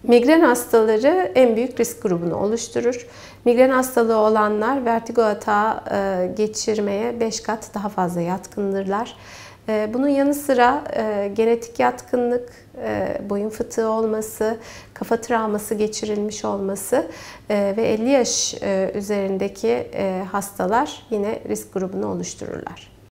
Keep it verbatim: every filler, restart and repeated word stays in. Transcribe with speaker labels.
Speaker 1: Migren hastaları en büyük risk grubunu oluşturur. Migren hastalığı olanlar vertigo atağı geçirmeye beş kat daha fazla yatkındırlar. Bunun yanı sıra genetik yatkınlık, boyun fıtığı olması, kafa travması geçirilmiş olması ve elli yaş üzerindeki hastalar yine risk grubunu oluştururlar.